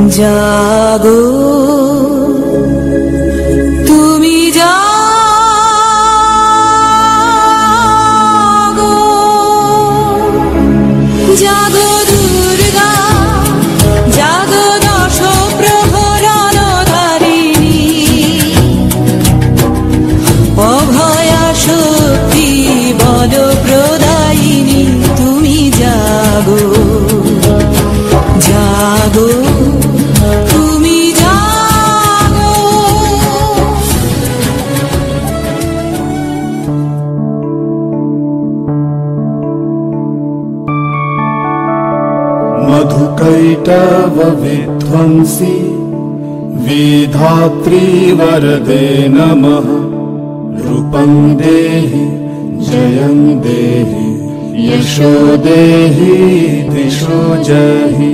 जागो तुमी जागो जागो दुर्गा जागो दश प्रहरणधारिणी अभया शक्ति बल प्रदायिनी तुमी जागो जागो तुमी जागो मधुकैटव विध्वंसी विधात्री वरदे नमः रूपं देहि जयं देहि यशो देहि दिशो जहि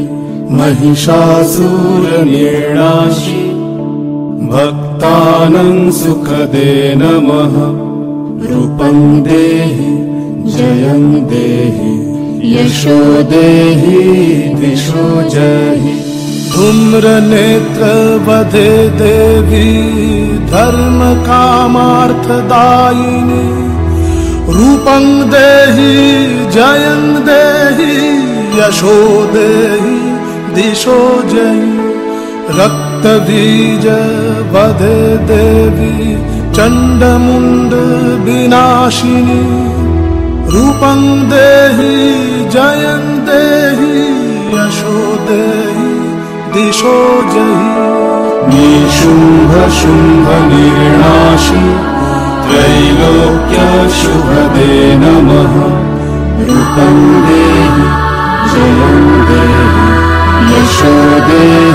महिषासुरनिर्णाशि भक्तानां सुखदे नमः रूपं देहि जयं देहि यशो देहि दिशो जहि धूम्रनेत्र वधे देवी धर्म कामार्थदायिनी रूपं देहि जयं देहि यशो देहि दिशो जहि रक्तबीज वधे देवी चण्डमुण्ड विनाशिनी रूपं देहि जयं देहि यशो देहि दिशो जहि निशुम्भ शुम्भ निर्णाशि त्रैलोक्य शुभदे नमः रूपं देहि जयं देहि यशो देहि